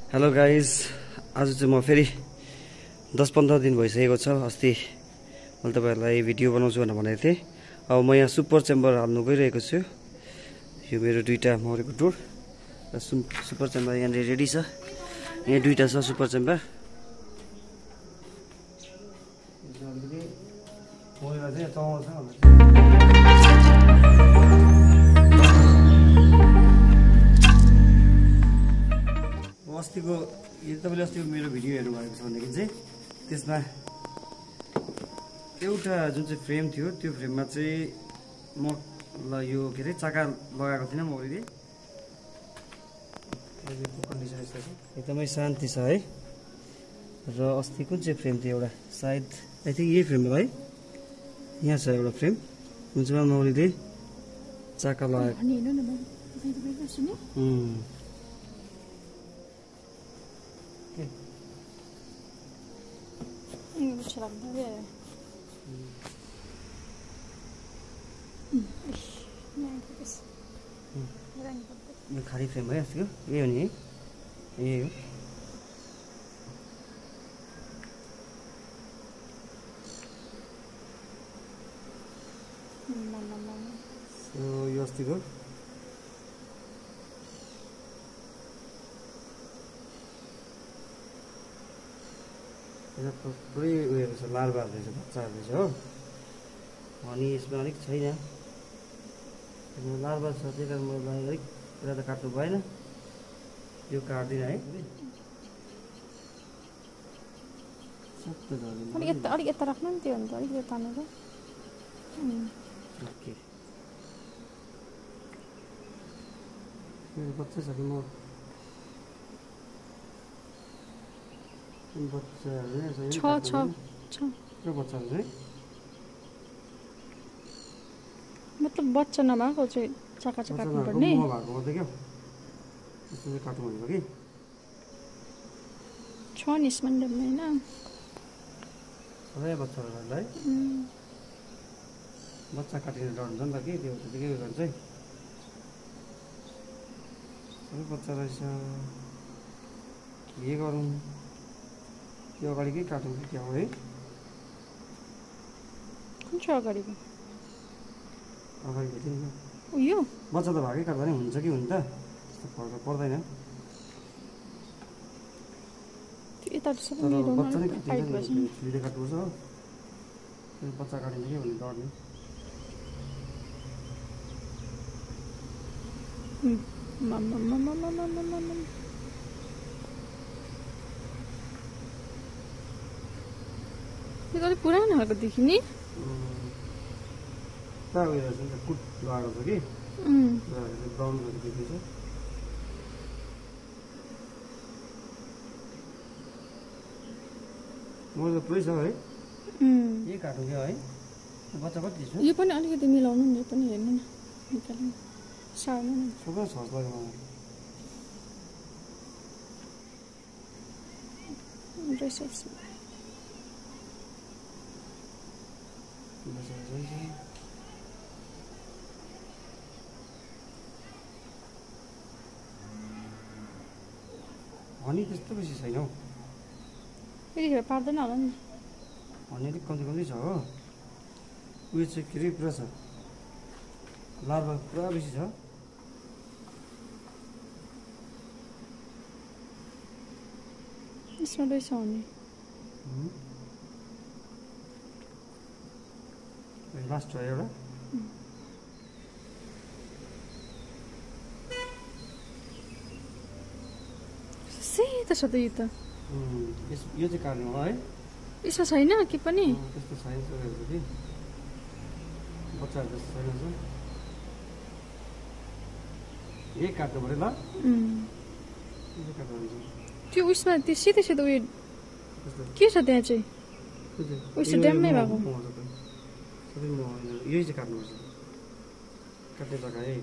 Hello guys, आज चाहिँ म फेरि 10-15 दिन भइसकेको छ। अस्ति मैले तपाईँहरूलाई भिडियो बनाउँछु भनेर भनेको थिएँ। अब म यहाँ सुपर चेम्बर हाल्नु गइरहेको छु। यो मेरो दुईटा मौरीको टुर र सुपर चेम्बर यहाँनिर रेडी छ। यहाँ दुईटा छ सुपर चेम्बर। अस्तिको यदि तपाईँले अस्तिको मेरो भिडियो हेर्नुभएको छ भनेदेखि चाहिँ त्यसमा एउटा जुन चाहिँ फ्रेम थियो त्यो फ्रेममा चाहिँ म यो के अरे चाका लगाएको थिइनँ मौरीले। कन्डिसन यस्तो छ, एकदमै शान्ति छ है। र अस्ति कुन चाहिँ फ्रेम थियो एउटा, सायद आई थिङ्क यही फ्रेम हो है। यहाँ छ एउटा फ्रेम जुन चाहिँ मौरीले चाका लगाएको। यो खाली फ्रेम है अस्तिको, यही हो नि है, यही हो। यो अस्तिको पुरै उयोहरू छ, लार्भाहरू रहेछ, बच्चाहरू रहेछ हो। अनि यसमा अलिक छैन, लार्भा छ, त्यही कारण मलाई अलिक पुरा त काट्नु भएन। यो काट्दिनँ है, अलिक यता राख्नु नि, त्यो हुन्छ अलिक यता तानेर। ओके, बच्चा छ कि म बच्चाहरू छ बच्चाहरू चाहिँ मतलब बच्चा नभएको चाहिँ चाका चाहिँ काट्नु पर्ने भएको मात्रै क्या, त्यस्तो चाहिँ काट्नु भनेको कि छ नि यसमा नि होइन सबै बच्चाहरूलाई बच्चा काटिने डर हुन्छ नि त कि, त्यो त्यतिकै उयो गर्छ है। सबै बच्चा रहेछ, के गरौँ, त्यो अगाडिकै काटौँ कि क्या हो है। कुन छ अगाडिको? अगाडि भेट्यो नि उयो बच्चा त भागै काट्दा नि हुन्छ कि हुन्छ, त्यस्तो फरक पर्दैन। यता तर बच्चा नै काटिन्छ, छुरीले काट्नुपर्छ हो, बच्चा काटिन्छ कि भन्ने डर नि। त्यो अलिक पुरानो खालको देखि नि, उयो रहेछ नि त, कुट लगाएको छ कि ब्राउन गरेर देखिन्छ। म त पुरै छ है, यही काटौँ क्या है। बच्चा कति छ? यो पनि अलिकति मिलाउनु नि, यो पनि हेर्नु न, निकाल्नु सार्नु न। सबै छ लाग्यो ड्रेसर्स हनी त्यस्तो बेसी छैन हौ, यतिखेर पार्दैन होला नि। हनी अलिक कम्ती कम्ती छ हो। उयो चाहिँ के अरे पुरा छ, लार्भा पुरा बेसी छ। यसमा रहेछ भने लास्ट हो एउटा। सेतो छ त यो त, यो चाहिँ काट्नु हो है। यसमा छैन के पनि त्यस्तो छैन कि, बच्चाहरू जस्तो छैन। यही काट्नु पऱ्यो ल, त्यो उयसमा त्यो सिधै सिधै उयो के छ त्यहाँ चाहिँ, उयस ड्याम्मै भएको। सबै म यही चाहिँ काट्नुपर्छ, काट्ने जग्गा है।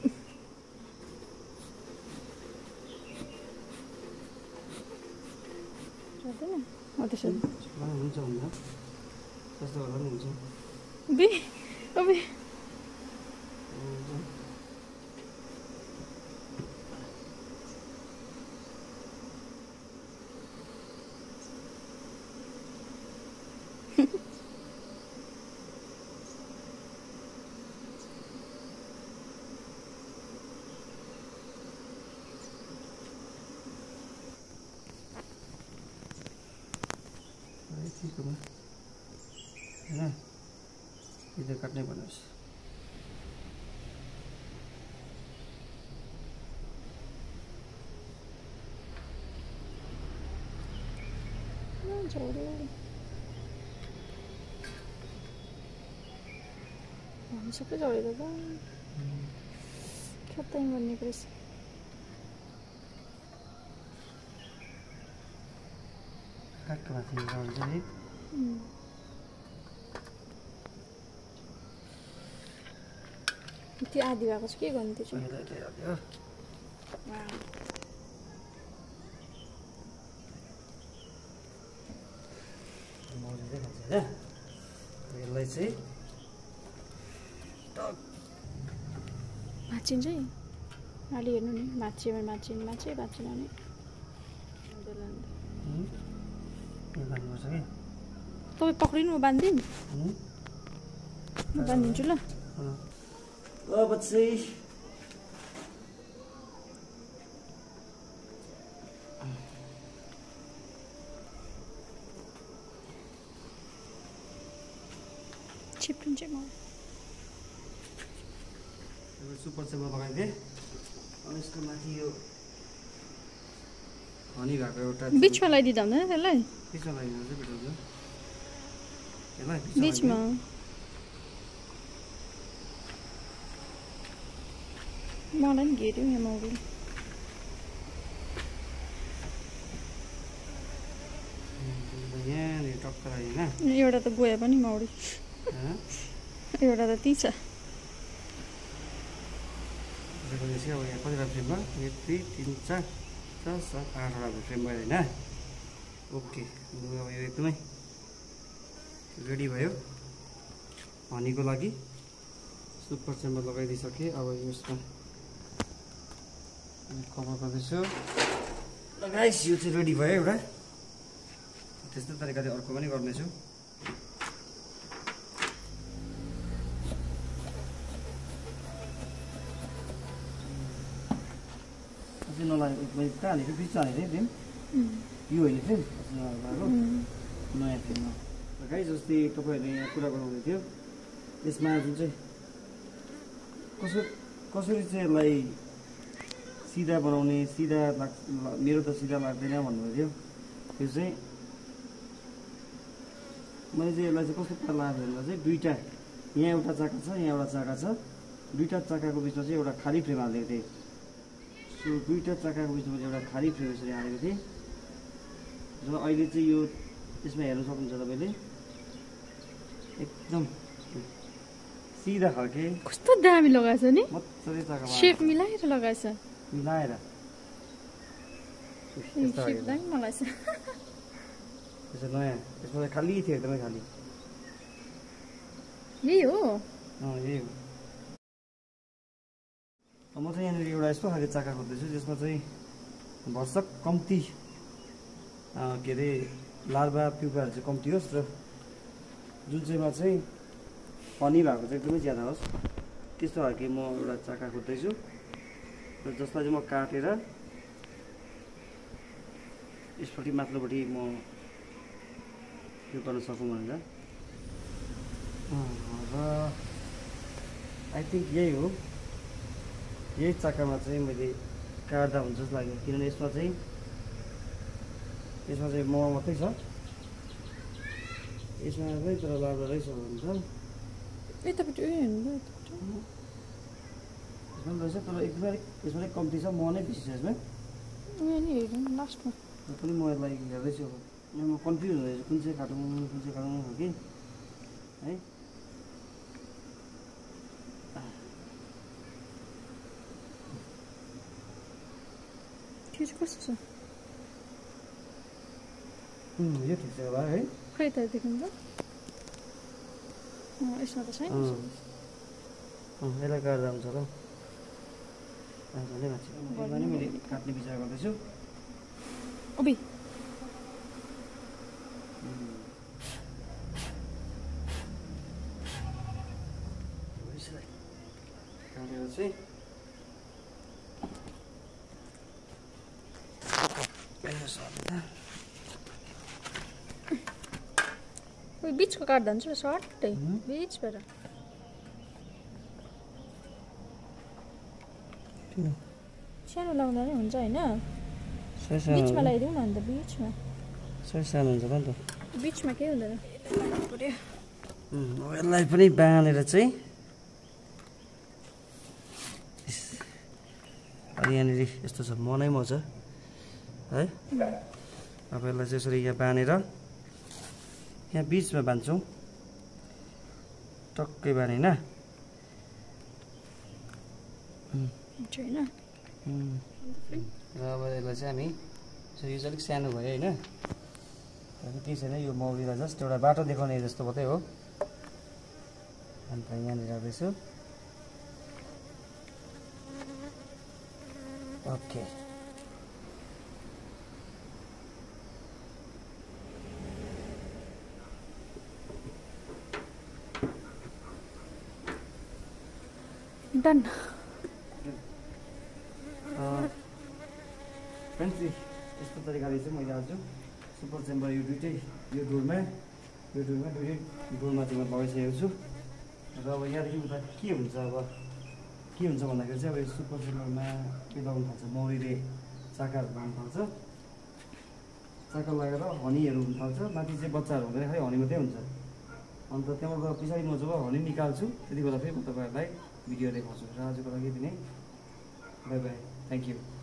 हुन्छ हुन्छ त्यस्तो गर्दा पनि हुन्छ। यतिकोमा हैन इधर काट्नै पर्ने रहेछ झोड्यो सबै झरेर त खत्तै गर्ने रहेछ काटको माथि हुन्छ नि त्यो आधी भएको छ के गर्नु त्यो चाहिँ यसलाई चाहिँ भाँचिन्छ है अलि हेर्नु नि भाँचियो भने भाँच्यो भाँचेन भने बाँध्नुपर्छ कि तपाईँ पक्रिनु म बाँधिदिनु बाँधिदिन्छु ल अब चाहिँ छिप्पिन्छ मलाई सुपर चेम्बर लगाइदिएँ अनि यसको माथि यो हनी भएको एउटा बिचमा लगाइदिँदा हुँदैन त्यसलाई बिचमा लगाइदिनु चाहिँ बेटर हुन्छ यसलाई बिचमा मलाई पनि घेर्यो यहाँ मौरी यहाँनिर टक्क होइन एउटा त गयो पनि मौरी एउटा त त्यही छ अब यहाँ कतिवटा फ्रेम भयो 1 2 3 4 5 6 7 8वटा फ्रेम भयो होइन ओके अब यो एकदमै रेडी भयो हनीको लागि सुपर चेम्बर लगाइदिइसकेँ अब यसमा कभर गर्दैछु गाइस यो चाहिँ रेडी भयो एउटा त्यस्तै तरिकाले अर्को पनि गर्नेछु नलागेको एकदमै कहाँ हालेको बिचमा हालेको थिएँ यो होइन थियो नयाँ फिल्ममा गाइस जस्तै तपाईँहरूले यहाँ कुरा गराउँदै थियो यसमा जुन चाहिँ कसरी चाहिँ यसलाई सिधा बनाउने सिधा मेरो त सिधा लाग्दैन भन्नुभयो त्यो चाहिँ मैले चाहिँ यसलाई चाहिँ कस्तो पारा लाग्यो भन्दा चाहिँ दुईवटा यहाँ एउटा चाका छ यहाँ एउटा चाका छ दुईवटा चाकाको बिचमा चाहिँ एउटा खाली फ्रेम हालेको थिएँ सो दुईवटा चाकाको बिचमा एउटा खाली फ्रेम यसरी हालेको थिएँ र अहिले चाहिँ यो यसमा हेर्न सक्नुहुन्छ तपाईँले एकदम सिधा खालके कस्तो दामी लगाएछ नि मजाले चाका शेप मिलाएर लगाएछ मिलाएर शेप दामी लगाएछ त्यसो नयाँ त्यसमा चाहिँ खाली थियो एकदमै खाली यही हो यही हो म चाहिँ यहाँनिर एउटा यस्तो खालको चाका खोज्दैछु जसमा चाहिँ भर्सक कम्ती के अरे लार्भा प्युपाहरू चाहिँ कम्ती होस् र जुन चाहिँमा चाहिँ हनी भएको चाहिँ एकदमै ज्यादा होस् त्यस्तो खालको म एउटा चाका खोज्दैछु र जसलाई चाहिँ म काटेर यसपट्टि माथिल्लोपट्टि म यो गर्न सकौँ भनेर र आई थिङ्क यही हो यही चाकामा चाहिँ मैले काट्दा हुन्छ जस्तो लाग्यो किनभने यसमा चाहिँ मोह मात्रै छ यसमा चाहिँ तर लाभा रहेछ भन्छ यतापट्टि उयो हेर्नु यसमा रहेछ तर एकदमै यसमा चाहिँ कम्ती छ मोह नै बेसी छ यसमा उयो नि हेरौँ लास्टमा पनि म यसलाई हेर्दैछु अब म कन्फ्युज हुँदैछु कुन चाहिँ काटौँ हो कि है त्यो चाहिँ कस्तो छ यो ठिक छ होला है खै त देखिन्छ यसमा त छैन यसलाई काट्दा हुन्छ ल झन्डै माथि मैले काट्ने विचार गर्दैछु ओबी काटेर चाहिँ उयो बिचको काट्दा हुन्छ सर्टै बिचबाट सानो लाउँदा नै हुन्छ होइन बिचमा लगाइदिउँ न अन्त बिचमा सानो हुन्छ नि त बिचमा केही हुँदैन यसलाई पनि बाँधेर चाहिँ अनि यहाँनिर यस्तो छ मनै म छ है अब यसलाई चाहिँ यसरी यहाँ बाँधेर यहाँ बिचमा बाँध्छौँ टक्कै बाँधेन र अब यसलाई चाहिँ हामी यो चाहिँ अलिक सानो भयो होइन केही छैन यो मौरीलाई जस्ट एउटा बाटो देखाउने जस्तो मात्रै हो अन्त यहाँनिर राख्दैछु ओके डन फ्रेन्ड्स यस्तो तरिकाले चाहिँ मैले आज सुपर चेम्बर यो दुइटै यो डोरमा दुइटै डोरमा चाहिँ म लगाइसकेको छु र अब यहाँदेखि उता के हुन्छ भन्दाखेरि चाहिँ अब यो सुपर चेम्बरमा के लगाउनु थाल्छ मौरीले चाकाहरू लाउनु थाल्छ चाका लगाएर हनीहरू हुन थाल्छ माथि चाहिँ बच्चाहरू हुँदैन खालि हनी मात्रै हुन्छ अन्त त्यहाँबाट पछाडि म जब हनी निकाल्छु त्यति बेला फेरि म तपाईँहरूलाई भिडियो देखाउँछु र आजको लागि यति नै बाई बाई थ्याङ्क यू